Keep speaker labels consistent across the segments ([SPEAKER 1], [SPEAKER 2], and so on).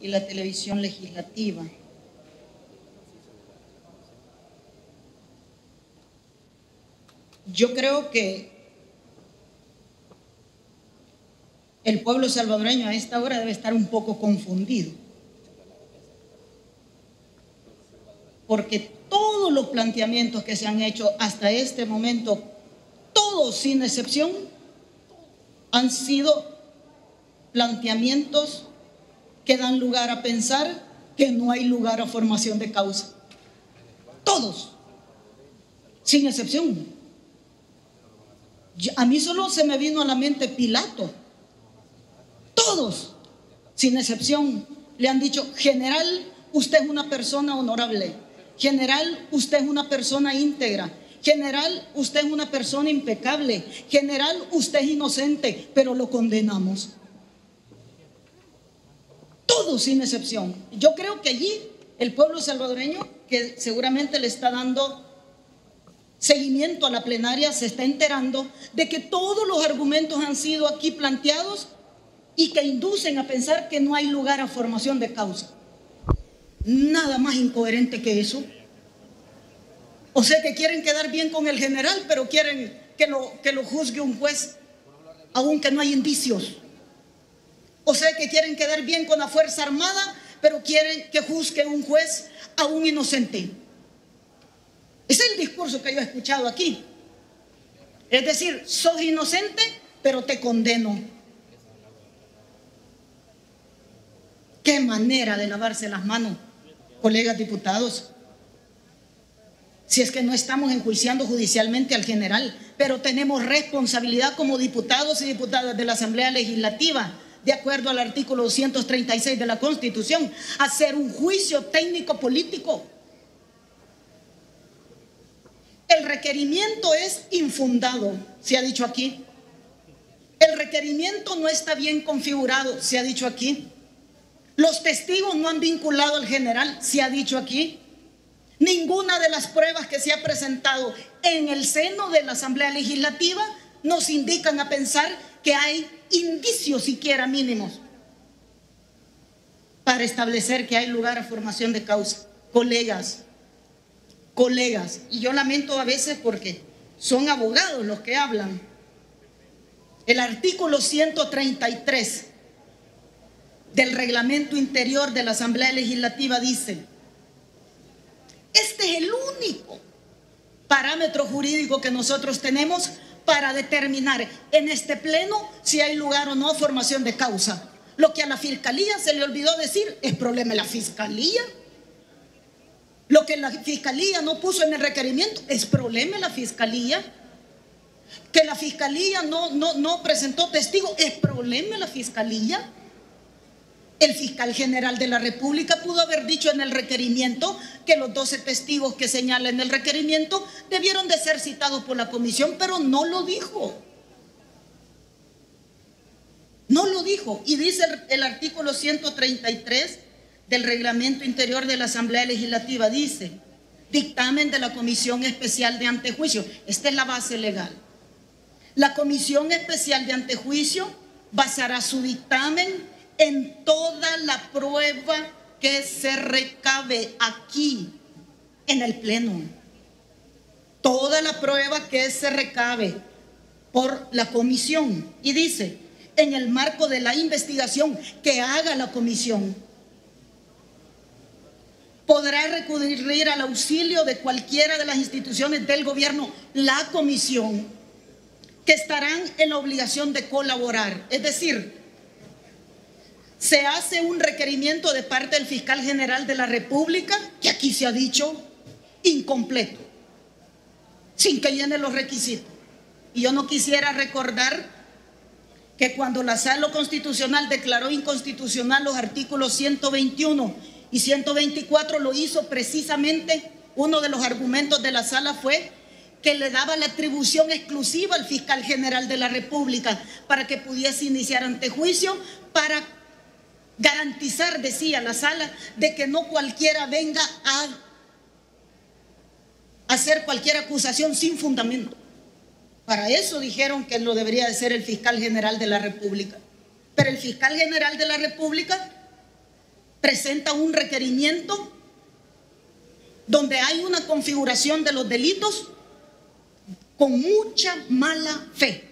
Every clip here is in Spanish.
[SPEAKER 1] y la televisión legislativa. Yo creo que el pueblo salvadoreño a esta hora debe estar un poco confundido, porque todos los planteamientos que se han hecho hasta este momento, todos sin excepción, han sido planteamientos que dan lugar a pensar que no hay lugar a formación de causa. Todos, sin excepción. A mí solo se me vino a la mente Pilato. Todos, sin excepción, le han dicho: general, usted es una persona honorable. General, usted es una persona íntegra. General, usted es una persona impecable. General, usted es inocente, pero lo condenamos. Todos sin excepción. Yo creo que allí el pueblo salvadoreño, que seguramente le está dando seguimiento a la plenaria, se está enterando de que todos los argumentos han sido aquí planteados y que inducen a pensar que no hay lugar a formación de causa. Nada más incoherente que eso. O sea, que quieren quedar bien con el general, pero quieren que lo juzgue un juez, aunque no hay indicios. O sea, que quieren quedar bien con la Fuerza Armada, pero quieren que juzgue un juez a un inocente. Ese es el discurso que yo he escuchado aquí. Es decir, sos inocente, pero te condeno. Qué manera de lavarse las manos, colegas diputados. Si es que no estamos enjuiciando judicialmente al general, pero tenemos responsabilidad como diputados y diputadas de la Asamblea Legislativa, de acuerdo al artículo 236 de la Constitución, hacer un juicio técnico político. El requerimiento es infundado, se ha dicho aquí. El requerimiento no está bien configurado, se ha dicho aquí. Los testigos no han vinculado al general, se ha dicho aquí. Ninguna de las pruebas que se ha presentado en el seno de la Asamblea Legislativa nos indican a pensar que hay indicios siquiera mínimos para establecer que hay lugar a formación de causa. Colegas, y yo lamento a veces porque son abogados los que hablan. El artículo 133 del reglamento interior de la Asamblea Legislativa dice: este es el único parámetro jurídico que nosotros tenemos para determinar en este pleno si hay lugar o no a formación de causa. Lo que a la Fiscalía se le olvidó decir es problema de la Fiscalía. Lo que la Fiscalía no puso en el requerimiento es problema de la Fiscalía. Que la Fiscalía no presentó testigos es problema de la Fiscalía. El fiscal general de la República pudo haber dicho en el requerimiento que los 12 testigos que señala en el requerimiento debieron de ser citados por la comisión, pero no lo dijo. No lo dijo. Y dice el artículo 133 del reglamento interior de la Asamblea Legislativa, dice: dictamen de la Comisión Especial de Antejuicio. Esta es la base legal. La Comisión Especial de Antejuicio basará su dictamen en toda la prueba que se recabe aquí en el pleno. Toda la prueba que se recabe por la comisión. Y dice: en el marco de la investigación que haga la comisión, podrá recurrir al auxilio de cualquiera de las instituciones del gobierno la comisión, que estarán en la obligación de colaborar. Es decir, se hace un requerimiento de parte del fiscal general de la República, que aquí se ha dicho incompleto, sin que llene los requisitos. Y yo no quisiera recordar que cuando la Sala Constitucional declaró inconstitucional los artículos 121 y 124, lo hizo precisamente, uno de los argumentos de la Sala fue que le daba la atribución exclusiva al fiscal general de la República para que pudiese iniciar antejuicio, para garantizar, decía la Sala, de que no cualquiera venga a hacer cualquier acusación sin fundamento. Para eso dijeron que lo debería de ser el fiscal general de la República. Pero el fiscal general de la República presenta un requerimiento donde hay una configuración de los delitos con mucha mala fe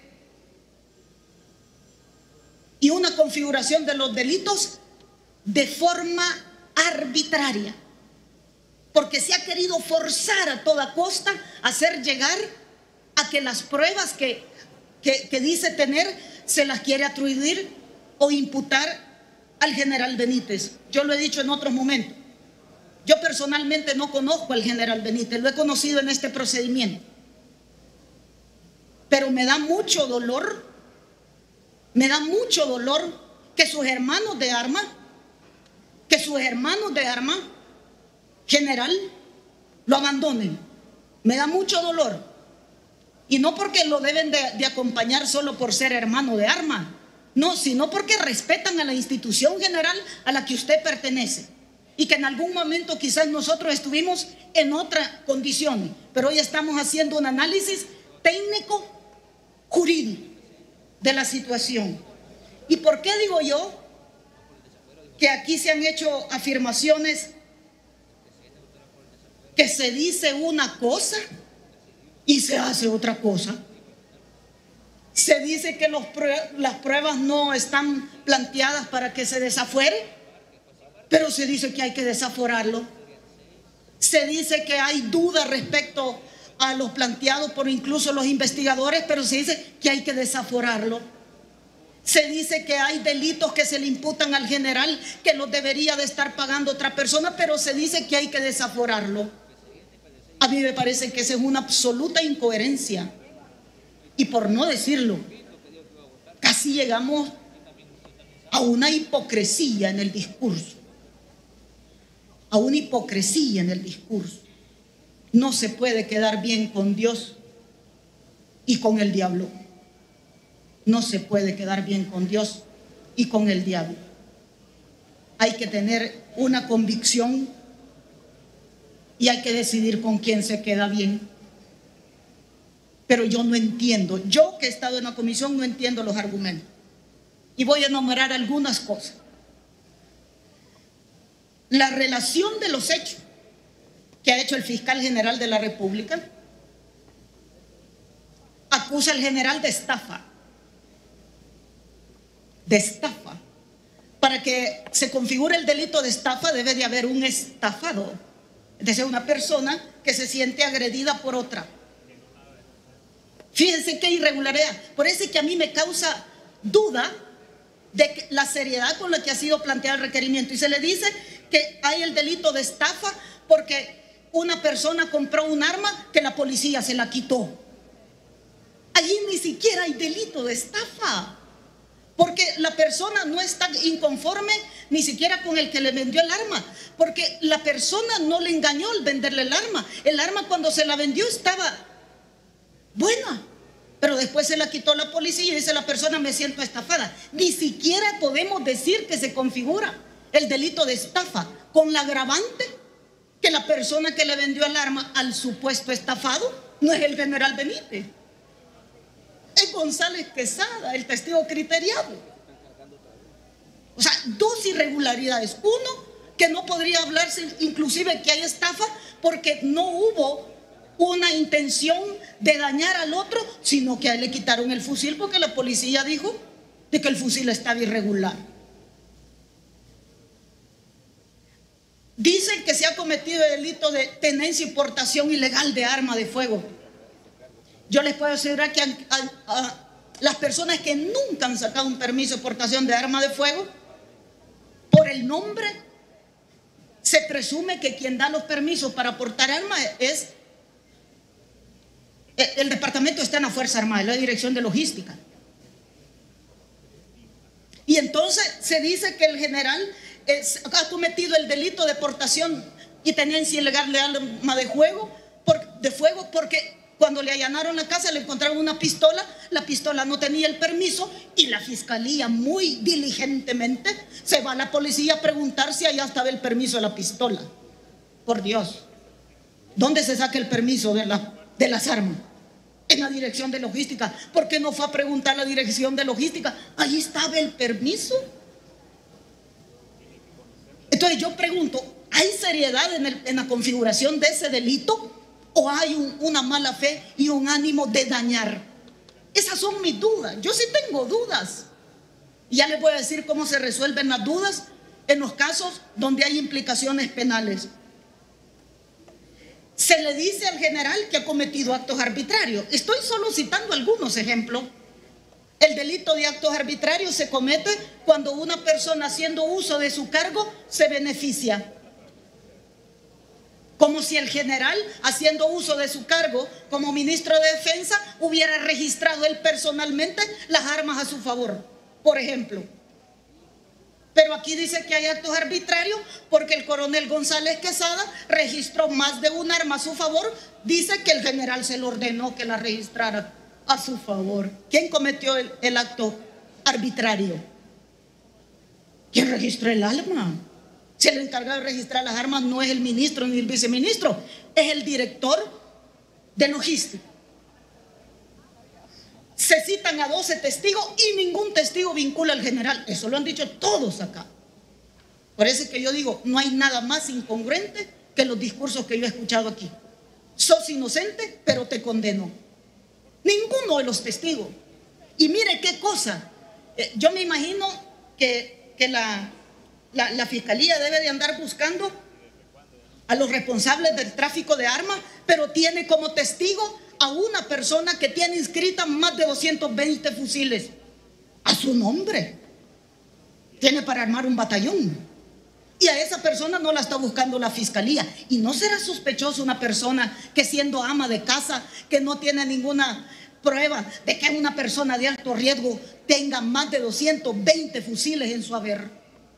[SPEAKER 1] y una configuración de los delitos de forma arbitraria, porque se ha querido forzar a toda costa a hacer llegar a que las pruebas que dice tener se las quiere atribuir o imputar al general Benítez. Yo lo he dicho en otros momentos. Yo personalmente no conozco al general Benítez, lo he conocido en este procedimiento. Pero me da mucho dolor que sus hermanos de armas, general, lo abandonen. Me da mucho dolor. Y no porque lo deben de acompañar solo por ser hermano de armas, no, sino porque respetan a la institución general a la que usted pertenece. Y que en algún momento quizás nosotros estuvimos en otra condición, pero hoy estamos haciendo un análisis técnico, jurídico de la situación. ¿Y por qué digo yo que aquí se han hecho afirmaciones que se dice una cosa y se hace otra cosa? Se dice que las pruebas no están planteadas para que se desafuere, pero se dice que hay que desaforarlo. Se dice que hay dudas respecto a los planteados por incluso los investigadores, pero se dice que hay que desaforarlo. Se dice que hay delitos que se le imputan al general que los debería de estar pagando otra persona, pero se dice que hay que desaforarlo. A mí me parece que esa es una absoluta incoherencia. Y por no decirlo, casi llegamos a una hipocresía en el discurso. A una hipocresía en el discurso. No se puede quedar bien con Dios y con el diablo. No se puede quedar bien con Dios y con el diablo. Hay que tener una convicción y hay que decidir con quién se queda bien. Pero yo no entiendo, yo que he estado en la comisión no entiendo los argumentos. Y voy a enumerar algunas cosas. La relación de los hechos que ha hecho el fiscal general de la República acusa al general de estafa. De estafa. Para que se configure el delito de estafa debe de haber un estafado, es decir, una persona que se siente agredida por otra. Fíjense qué irregularidad. Por eso es que a mí me causa duda de la seriedad con la que ha sido planteado el requerimiento. Y se le dice que hay el delito de estafa porque una persona compró un arma que la policía se la quitó. Allí ni siquiera hay delito de estafa, porque la persona no está inconforme ni siquiera con el que le vendió el arma, porque la persona no le engañó al venderle el arma. El arma cuando se la vendió estaba buena, pero después se la quitó la policía y dice la persona: me siento estafada. Ni siquiera podemos decir que se configura el delito de estafa, con la agravante que la persona que le vendió el arma al supuesto estafado no es el general Benítez, es González Quesada, el testigo criteriado. O sea, dos irregularidades. Uno, que no podría hablarse inclusive que hay estafa porque no hubo una intención de dañar al otro, sino que a él le quitaron el fusil porque la policía dijo de que el fusil estaba irregular. Dicen que se ha cometido el delito de tenencia y portación ilegal de arma de fuego. Yo les puedo asegurar que a las personas que nunca han sacado un permiso de portación de arma de fuego, por el nombre, se presume que quien da los permisos para portar armas es el departamento, está en la Fuerza Armada, la Dirección de Logística. Y entonces se dice que el general ha cometido el delito de portación y tenencia ilegal de arma de fuego porque cuando le allanaron la casa le encontraron una pistola, la pistola no tenía el permiso y la fiscalía muy diligentemente se va a la policía a preguntar si allá estaba el permiso de la pistola. Por Dios, ¿dónde se saca el permiso de las armas? En la Dirección de Logística. ¿Por qué no fue a preguntar a la Dirección de Logística? Ahí estaba el permiso. Entonces yo pregunto, ¿hay seriedad en la configuración de ese delito? ¿O hay una mala fe y un ánimo de dañar? Esas son mis dudas. Yo sí tengo dudas. Y ya les voy a decir cómo se resuelven las dudas en los casos donde hay implicaciones penales. Se le dice al general que ha cometido actos arbitrarios. Estoy solo citando algunos ejemplos. El delito de actos arbitrarios se comete cuando una persona, haciendo uso de su cargo, se beneficia. Como si el general, haciendo uso de su cargo como ministro de Defensa, hubiera registrado él personalmente las armas a su favor, por ejemplo. Pero aquí dice que hay actos arbitrarios porque el coronel González Quesada registró más de un arma a su favor. Dice que el general se lo ordenó que la registrara a su favor. ¿Quién cometió el acto arbitrario? ¿Quién registró el arma? Si el encargado de registrar las armas no es el ministro ni el viceministro, es el director de logística. Se citan a 12 testigos y ningún testigo vincula al general. Eso lo han dicho todos acá. Por eso es que yo digo, no hay nada más incongruente que los discursos que yo he escuchado aquí. Sos inocente, pero te condeno. Ninguno de los testigos. Y mire qué cosa. Yo me imagino que la fiscalía debe de andar buscando a los responsables del tráfico de armas, pero tiene como testigo a una persona que tiene inscrita más de 220 fusiles a su nombre. Tiene para armar un batallón. Y a esa persona no la está buscando la fiscalía. Y no será sospechoso una persona que, siendo ama de casa, que no tiene ninguna prueba de que es una persona de alto riesgo, tenga más de 220 fusiles en su haber.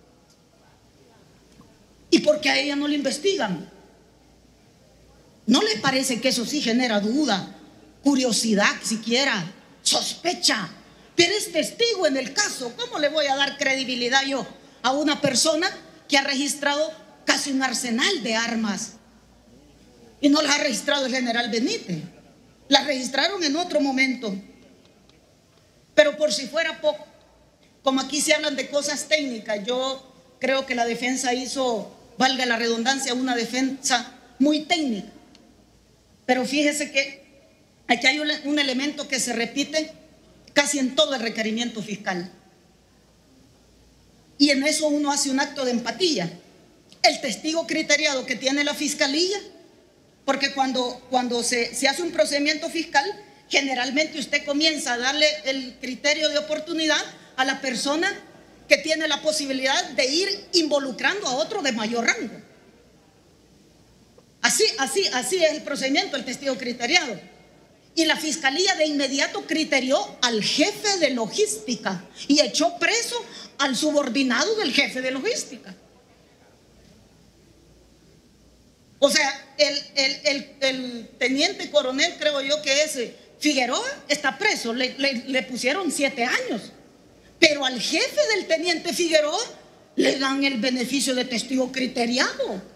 [SPEAKER 1] ¿Y por qué a ella no le investigan? ¿No les parece que eso sí genera duda, curiosidad siquiera, sospecha? Pero es testigo en el caso. ¿Cómo le voy a dar credibilidad yo a una persona que ha registrado casi un arsenal de armas? Y no las ha registrado el general Benítez. Las registraron en otro momento. Pero por si fuera poco, como aquí se hablan de cosas técnicas, yo creo que la defensa hizo, valga la redundancia, una defensa muy técnica. Pero fíjese que aquí hay un elemento que se repite casi en todo el requerimiento fiscal. Y en eso uno hace un acto de empatía. El testigo criteriado que tiene la fiscalía, porque cuando se hace un procedimiento fiscal, generalmente usted comienza a darle el criterio de oportunidad a la persona que tiene la posibilidad de ir involucrando a otro de mayor rango. Así es el procedimiento, el testigo criteriado. Y la fiscalía de inmediato criterió al jefe de logística y echó preso al subordinado del jefe de logística. O sea, el teniente coronel, creo yo que es Figueroa, está preso, le pusieron 7 años. Pero al jefe del teniente Figueroa le dan el beneficio de testigo criteriado.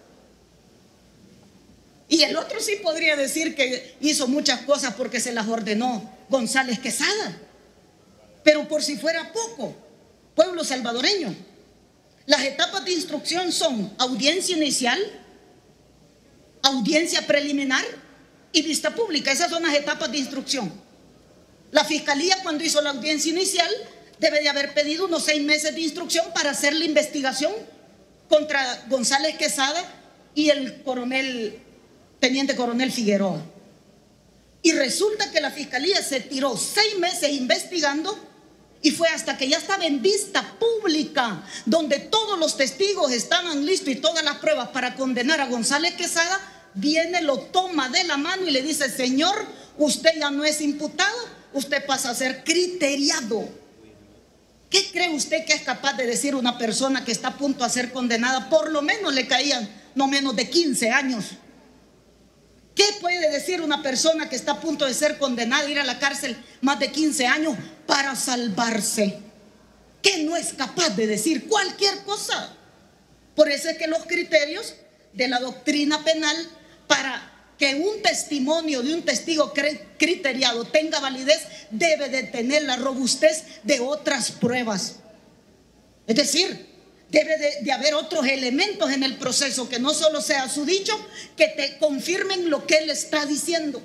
[SPEAKER 1] Y el otro sí podría decir que hizo muchas cosas porque se las ordenó González Quesada. Pero por si fuera poco, pueblo salvadoreño, las etapas de instrucción son audiencia inicial, audiencia preliminar y vista pública. Esas son las etapas de instrucción. La fiscalía, cuando hizo la audiencia inicial, debe de haber pedido unos 6 meses de instrucción para hacer la investigación contra González Quesada y el teniente coronel Figueroa. Y resulta que la fiscalía se tiró 6 meses investigando y fue hasta que ya estaba en vista pública, donde todos los testigos estaban listos y todas las pruebas para condenar a González Quesada, viene, lo toma de la mano y le dice: señor, usted ya no es imputado, usted pasa a ser criteriado. ¿Qué cree usted que es capaz de decir una persona que está a punto de ser condenada? Por lo menos le caían no menos de 15 años. ¿Qué puede decir una persona que está a punto de ser condenada, ir a la cárcel más de 15 años para salvarse? ¿Qué no es capaz de decir? Cualquier cosa. Por eso es que los criterios de la doctrina penal, para que un testimonio de un testigo criteriado tenga validez, debe de tener la robustez de otras pruebas. Es decir, Debe de haber otros elementos en el proceso, que no solo sea su dicho, que te confirmen lo que él está diciendo.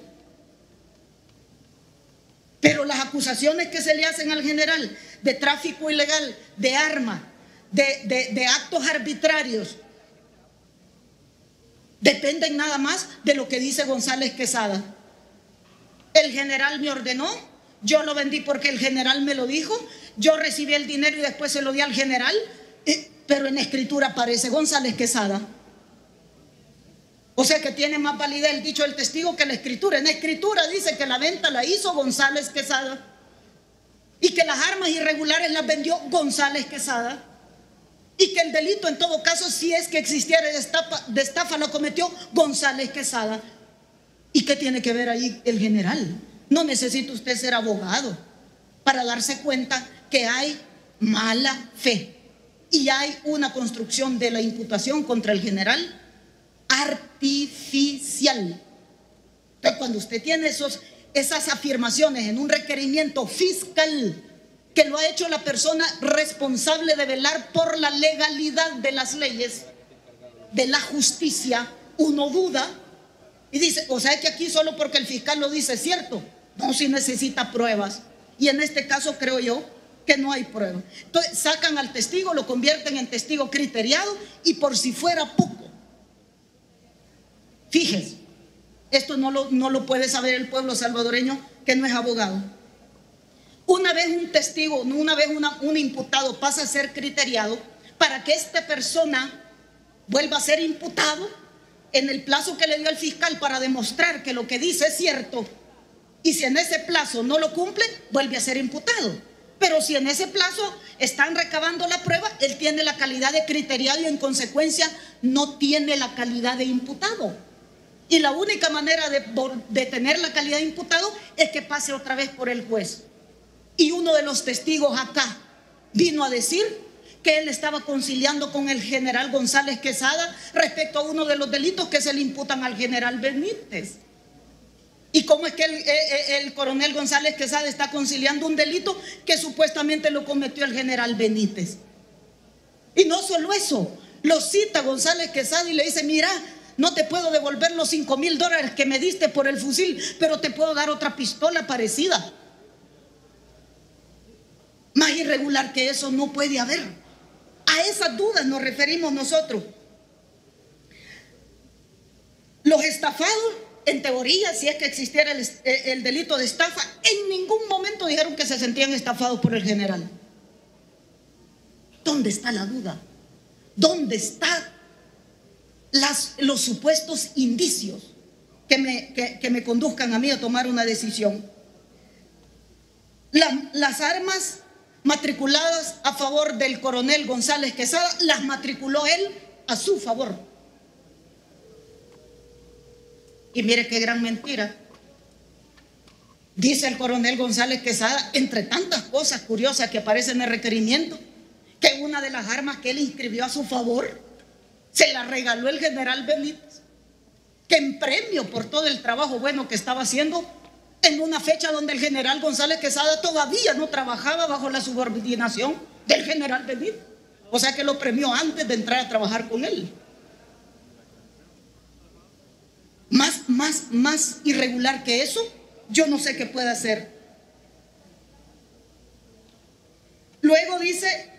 [SPEAKER 1] Pero las acusaciones que se le hacen al general de tráfico ilegal, de armas, de actos arbitrarios, dependen nada más de lo que dice González Quesada. El general me ordenó, yo lo vendí porque el general me lo dijo, yo recibí el dinero y después se lo di al general, pero en escritura aparece González Quesada. O sea que tiene más validez el dicho del testigo que la escritura. En la escritura dice que la venta la hizo González Quesada y que las armas irregulares las vendió González Quesada, y que el delito en todo caso, si es que existiera de estafa, lo cometió González Quesada. ¿Y qué tiene que ver ahí el general? No necesita usted ser abogado para darse cuenta que hay mala fe y hay una construcción de la imputación contra el general artificial. Entonces, cuando usted tiene esas afirmaciones en un requerimiento fiscal que lo ha hecho la persona responsable de velar por la legalidad de las leyes, de la justicia, uno duda y dice, o sea que aquí solo porque el fiscal lo dice es cierto. No, si necesita pruebas, y en este caso creo yo que no hay pruebas. Entonces sacan al testigo, lo convierten en testigo criteriado, y por si fuera poco, fíjense, esto no lo puede saber el pueblo salvadoreño que no es abogado. Una vez un testigo, una vez un imputado pasa a ser criteriado, para que esta persona vuelva a ser imputado en el plazo que le dio el fiscal para demostrar que lo que dice es cierto, y si en ese plazo no lo cumple, vuelve a ser imputado. Pero si en ese plazo están recabando la prueba, él tiene la calidad de criteriado y en consecuencia no tiene la calidad de imputado. Y la única manera de tener la calidad de imputado es que pase otra vez por el juez. Y uno de los testigos acá vino a decir que él estaba conciliando con el general González Quesada respecto a uno de los delitos que se le imputan al general Benítez. ¿Y cómo es que el coronel González Quesada está conciliando un delito que supuestamente lo cometió el general Benítez? Y no solo eso, lo cita González Quesada y le dice, mira, no te puedo devolver los $5,000 que me diste por el fusil, pero te puedo dar otra pistola parecida. Más irregular que eso no puede haber. A esas dudas nos referimos nosotros. Los estafados, en teoría, si es que existiera el delito de estafa, en ningún momento dijeron que se sentían estafados por el general. ¿Dónde está la duda? ¿Dónde están los supuestos indicios que me conduzcan a mí a tomar una decisión? Las armas matriculadas a favor del coronel González Quesada las matriculó él a su favor. Y mire qué gran mentira. Dice el coronel González Quesada, entre tantas cosas curiosas que aparecen en el requerimiento, que una de las armas que él inscribió a su favor se la regaló el general Benítez, que en premio por todo el trabajo bueno que estaba haciendo, en una fecha donde el general González Quesada todavía no trabajaba bajo la subordinación del general Benítez. O sea que lo premió antes de entrar a trabajar con él. Más irregular que eso, yo no sé qué puede hacer. Luego dice,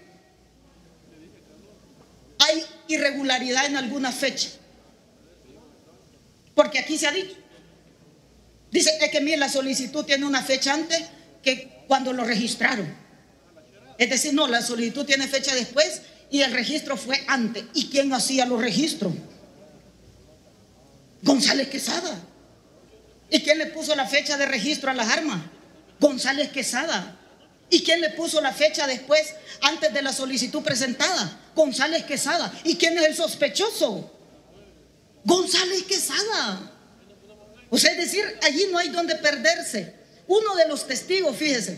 [SPEAKER 1] hay irregularidad en alguna fecha, porque aquí se ha dicho. Dice, es que mire, la solicitud tiene una fecha antes que cuando lo registraron. Es decir, no, la solicitud tiene fecha después y el registro fue antes. ¿Y quién hacía los registros? González Quesada. ¿Y quién le puso la fecha de registro a las armas? González Quesada. ¿Y quién le puso la fecha después, antes de la solicitud presentada? González Quesada. ¿Y quién es el sospechoso? González Quesada. O sea, es decir, allí no hay donde perderse. Uno de los testigos, fíjese,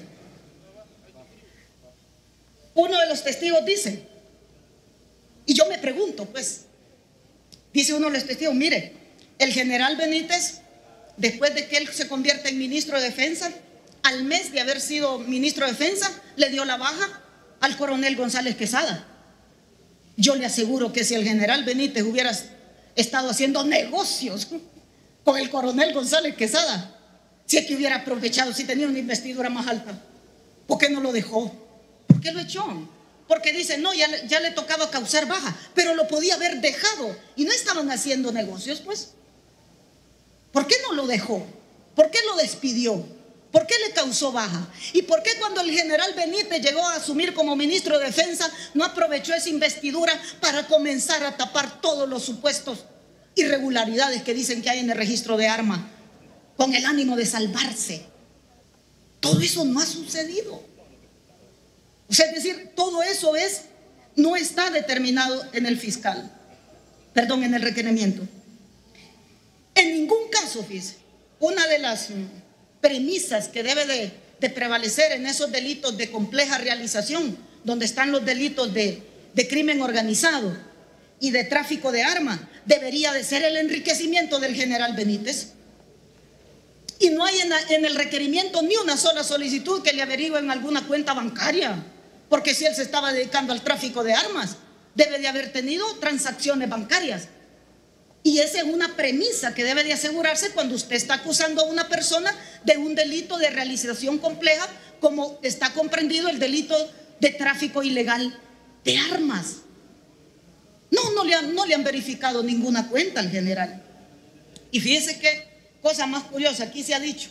[SPEAKER 1] uno de los testigos dice, y yo me pregunto, pues, dice uno de los testigos, mire, el general Benítez, después de que él se convierte en ministro de defensa, al mes de haber sido ministro de defensa, le dio la baja al coronel González Quesada. Yo le aseguro que si el general Benítez hubiera estado haciendo negocios con el coronel González Quesada, si es que hubiera aprovechado, si tenía una investidura más alta, ¿por qué no lo dejó? ¿Por qué lo echó? Porque dice, no, ya le tocaba causar baja, pero lo podía haber dejado y no estaban haciendo negocios, pues. ¿Por qué no lo dejó? ¿Por qué lo despidió? ¿Por qué le causó baja? ¿Y por qué cuando el general Benítez llegó a asumir como ministro de Defensa no aprovechó esa investidura para comenzar a tapar todos los supuestos irregularidades que dicen que hay en el registro de armas con el ánimo de salvarse? Todo eso no ha sucedido. O sea, es decir, todo eso no está determinado en el fiscal, perdón, en el requerimiento. En ningún caso, fíjese, una de las premisas que debe de prevalecer en esos delitos de compleja realización, donde están los delitos de crimen organizado y de tráfico de armas, debería de ser el enriquecimiento del general Benítez. Y no hay en el requerimiento ni una sola solicitud que le averigüen alguna cuenta bancaria, porque si él se estaba dedicando al tráfico de armas, debe de haber tenido transacciones bancarias. Y esa es una premisa que debe de asegurarse cuando usted está acusando a una persona de un delito de realización compleja, como está comprendido el delito de tráfico ilegal de armas. No le han verificado ninguna cuenta al general. Y fíjese qué cosa más curiosa, aquí se ha dicho,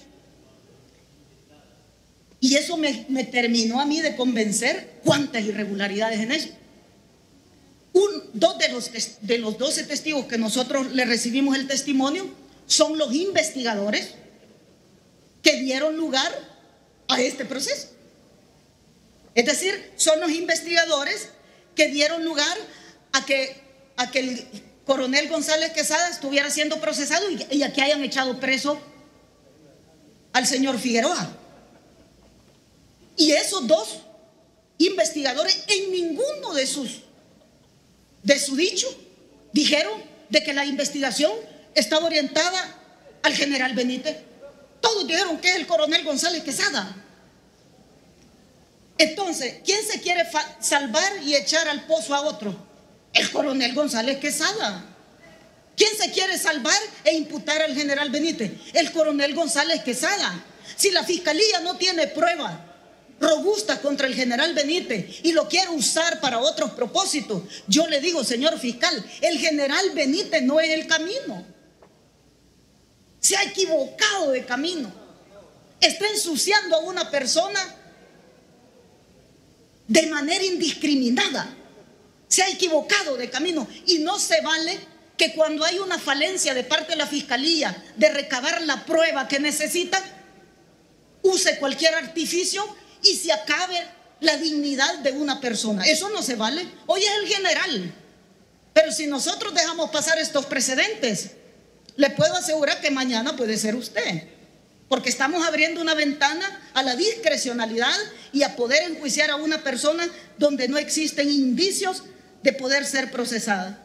[SPEAKER 1] y eso me terminó a mí de convencer cuántas irregularidades en eso. Dos de los 12 testigos que nosotros le recibimos el testimonio son los investigadores que dieron lugar a este proceso. Es decir, son los investigadores que dieron lugar a que el coronel González Quesada estuviera siendo procesado y a que hayan echado preso al señor Figueroa. Y esos dos investigadores en ninguno de su dicho dijeron de que la investigación estaba orientada al general Benítez. Todos dijeron que es el coronel González Quesada. Entonces, ¿quién se quiere salvar y echar al pozo a otro? El coronel González Quesada. ¿Quién se quiere salvar e imputar al general Benítez? El coronel González Quesada. Si la fiscalía no tiene prueba robusta contra el general Benítez y lo quiere usar para otros propósitos, yo le digo, señor fiscal, el general Benítez no es el camino. Se ha equivocado de camino. Está ensuciando a una persona de manera indiscriminada. Se ha equivocado de camino y no se vale que cuando hay una falencia de parte de la fiscalía de recabar la prueba que necesita, use cualquier artificio y se acabe la dignidad de una persona. Eso no se vale. Hoy es el general, pero si nosotros dejamos pasar estos precedentes, le puedo asegurar que mañana puede ser usted, porque estamos abriendo una ventana a la discrecionalidad y a poder enjuiciar a una persona donde no existen indicios de poder ser procesada.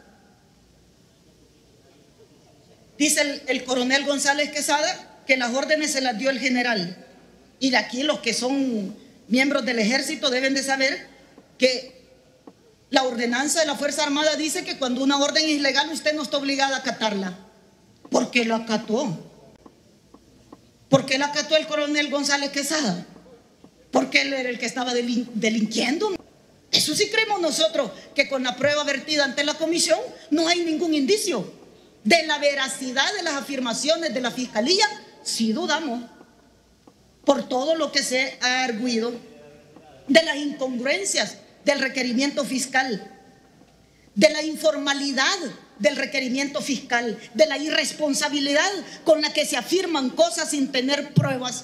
[SPEAKER 1] Dice el coronel González Quesada que las órdenes se las dio el general. Y de aquí los que son miembros del ejército deben de saber que la ordenanza de la Fuerza Armada dice que cuando una orden es ilegal usted no está obligado a acatarla. ¿Por qué la acató? ¿Por qué la acató el coronel González Quesada? Porque él era el que estaba delinquiendo. Eso sí creemos nosotros, que con la prueba vertida ante la comisión no hay ningún indicio de la veracidad de las afirmaciones de la fiscalía. Sí dudamos, por todo lo que se ha arguido, de las incongruencias del requerimiento fiscal, de la informalidad del requerimiento fiscal, de la irresponsabilidad con la que se afirman cosas sin tener pruebas,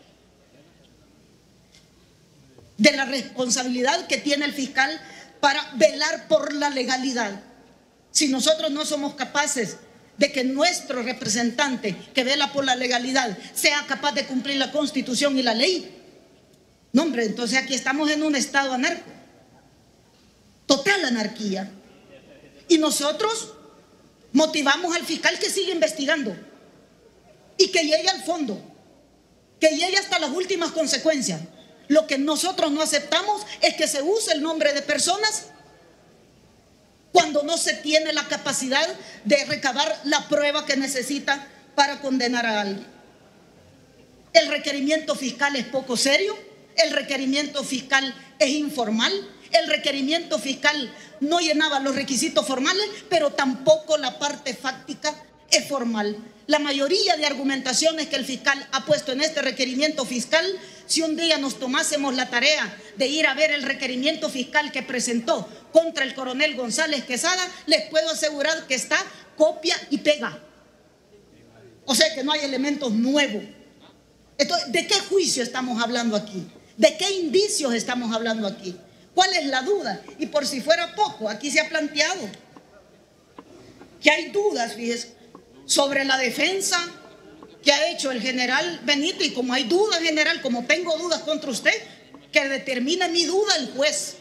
[SPEAKER 1] de la responsabilidad que tiene el fiscal para velar por la legalidad. Si nosotros no somos capaces de que nuestro representante que vela por la legalidad sea capaz de cumplir la Constitución y la ley, no, hombre, entonces aquí estamos en un estado anarco, total anarquía. Y nosotros motivamos al fiscal que siga investigando y que llegue al fondo, que llegue hasta las últimas consecuencias. Lo que nosotros no aceptamos es que se use el nombre de personas cuando no se tiene la capacidad de recabar la prueba que necesita para condenar a alguien. El requerimiento fiscal es poco serio, el requerimiento fiscal es informal, el requerimiento fiscal no llenaba los requisitos formales, pero tampoco la parte fáctica es formal. La mayoría de argumentaciones que el fiscal ha puesto en este requerimiento fiscal, si un día nos tomásemos la tarea de ir a ver el requerimiento fiscal que presentó contra el coronel González Quesada, les puedo asegurar que está copia y pega. O sea que no hay elementos nuevos. Entonces, ¿de qué juicio estamos hablando aquí? ¿De qué indicios estamos hablando aquí? ¿Cuál es la duda? Y por si fuera poco, aquí se ha planteado que hay dudas, fíjese, sobre la defensa que ha hecho el general Benito. Y como hay dudas, general, como tengo dudas contra usted, que determine mi duda el juez.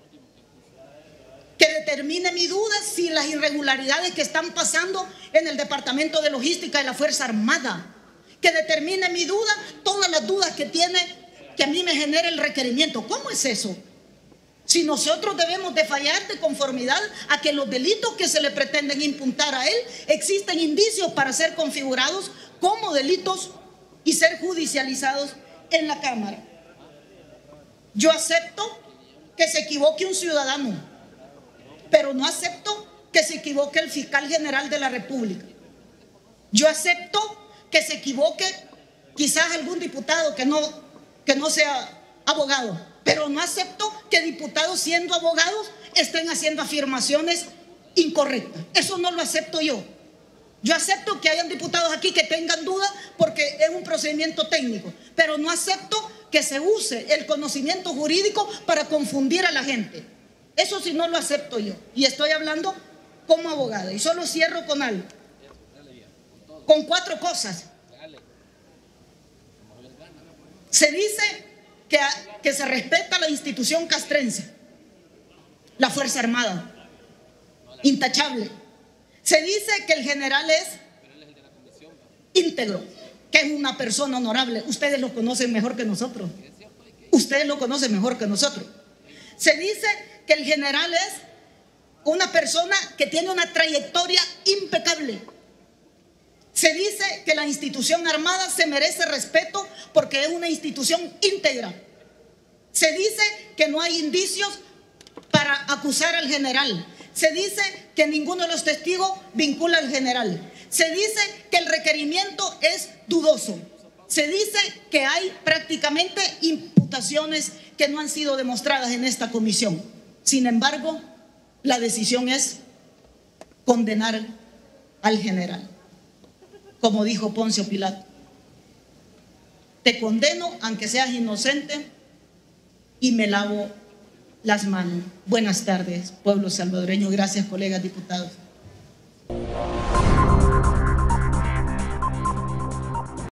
[SPEAKER 1] Que determine mi duda si las irregularidades que están pasando en el Departamento de Logística de la Fuerza Armada. Que determine mi duda, todas las dudas que tiene, que a mí me genere el requerimiento. ¿Cómo es eso? Si nosotros debemos de fallar de conformidad a que los delitos que se le pretenden imputar a él, existen indicios para ser configurados como delitos y ser judicializados en la Cámara. Yo acepto que se equivoque un ciudadano, pero no acepto que se equivoque el fiscal general de la República. Yo acepto que se equivoque quizás algún diputado que no sea abogado, pero no acepto que diputados siendo abogados estén haciendo afirmaciones incorrectas. Eso no lo acepto yo. Yo acepto que hayan diputados aquí que tengan dudas porque es un procedimiento técnico, pero no acepto que se use el conocimiento jurídico para confundir a la gente. Eso sí no lo acepto yo. Y estoy hablando como abogada. Y solo cierro con algo. Con 4 cosas. Se dice que se respeta la institución castrense, la Fuerza Armada, intachable. Se dice que el general es íntegro, que es una persona honorable. Ustedes lo conocen mejor que nosotros. Ustedes lo conocen mejor que nosotros. Se dice que el general es una persona que tiene una trayectoria impecable. Se dice que la institución armada se merece respeto porque es una institución íntegra. Se dice que no hay indicios para acusar al general. Se dice que ninguno de los testigos vincula al general. Se dice que el requerimiento es dudoso. Se dice que hay prácticamente imputaciones que no han sido demostradas en esta comisión. Sin embargo, la decisión es condenar al general. Como dijo Poncio Pilato, te condeno aunque seas inocente y me lavo las manos. Buenas tardes, pueblo salvadoreño. Gracias, colegas diputados.